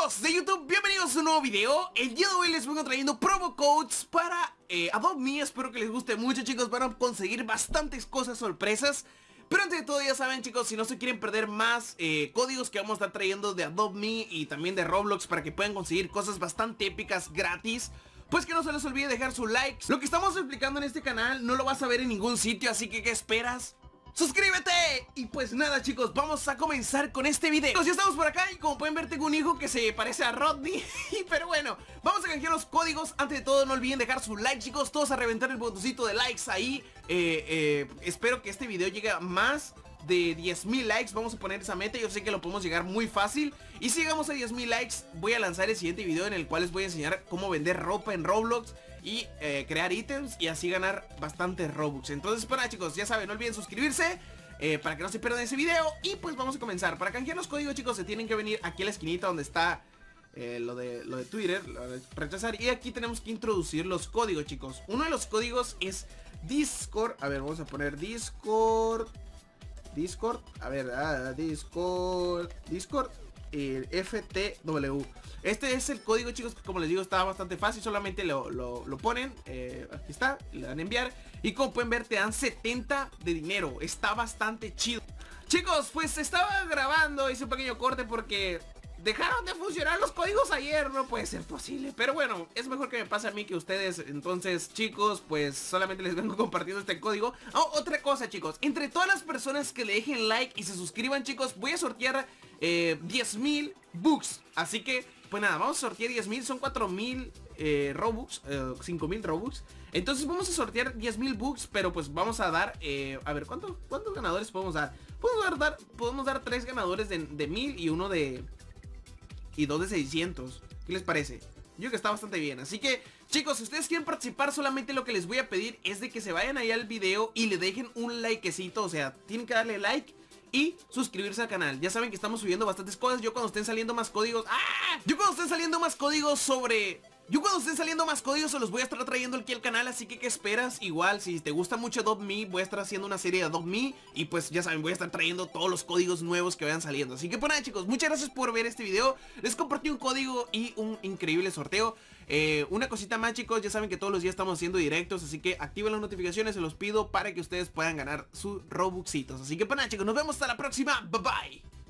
Amigos de YouTube, bienvenidos a un nuevo video. El día de hoy les vengo trayendo promo codes para Adopt Me. Espero que les guste mucho, chicos. Van a conseguir bastantes cosas sorpresas. Pero antes de todo, ya saben, chicos, si no se quieren perder más códigos que vamos a estar trayendo de Adopt Me y también de Roblox para que puedan conseguir cosas bastante épicas gratis, pues que no se les olvide dejar su like. Lo que estamos explicando en este canal no lo vas a ver en ningún sitio, así que ¿qué esperas? ¡Suscríbete! Y pues nada, chicos, vamos a comenzar con este video. Pues ya estamos por acá y como pueden ver tengo un hijo que se parece a Rodney. Pero bueno, vamos a canjear los códigos. Antes de todo, no olviden dejar su like, chicos. Todos a reventar el botoncito de likes ahí. Espero que este video llegue a más de 10,000 likes. Vamos a poner esa meta. Yo sé que lo podemos llegar muy fácil. Y si llegamos a 10,000 likes, voy a lanzar el siguiente video en el cual les voy a enseñar cómo vender ropa en Roblox y crear ítems y así ganar bastantes Robux. Entonces, pues nada, chicos, ya saben, no olviden suscribirse para que no se pierdan ese video. Y pues vamos a comenzar. Para canjear los códigos, chicos, se tienen que venir aquí a la esquinita donde está lo de Twitter, lo de rechazar. Y aquí tenemos que introducir los códigos, chicos. Uno de los códigos es Discord. A ver, vamos a poner Discord. A ver, Discord FTW. Este es el código, chicos, que como les digo está bastante fácil. Solamente lo ponen, aquí está, le dan a enviar. Y como pueden ver te dan 70 de dinero. Está bastante chido. Chicos, pues estaba grabando, hice un pequeño corte porque dejaron de funcionar los códigos ayer. No puede ser posible, pero bueno, es mejor que me pase a mí que a ustedes. Entonces, chicos, pues solamente les vengo compartiendo este código. Otra cosa, chicos, entre todas las personas que le dejen like y se suscriban, chicos, voy a sortear 10,000 bucks. Así que, pues nada, vamos a sortear 10,000. Son 4,000 Robux, 5,000 Robux. Entonces vamos a sortear 10,000 bucks. Pero pues vamos a dar, a ver, ¿cuántos ganadores podemos dar? Podemos dar 3 ganadores de 1,000 y uno de... y 2 de 600. ¿Qué les parece? Yo creo que está bastante bien. Así que, chicos, si ustedes quieren participar, solamente lo que les voy a pedir es de que se vayan ahí al video y le dejen un likecito. O sea, tienen que darle like y suscribirse al canal. Ya saben que estamos subiendo bastantes cosas. Yo cuando estén saliendo más códigos se los voy a estar trayendo aquí al canal. Así que ¿qué esperas? Igual, si te gusta mucho Adopt Me, voy a estar haciendo una serie de Adopt Me. Y pues ya saben, voy a estar trayendo todos los códigos nuevos que vayan saliendo. Así que pues nada, chicos, muchas gracias por ver este video. Les compartí un código y un increíble sorteo. Una cosita más, chicos, ya saben que todos los días estamos haciendo directos. Así que activen las notificaciones, se los pido para que ustedes puedan ganar sus Robuxitos. Así que pues nada, chicos, nos vemos hasta la próxima. Bye bye.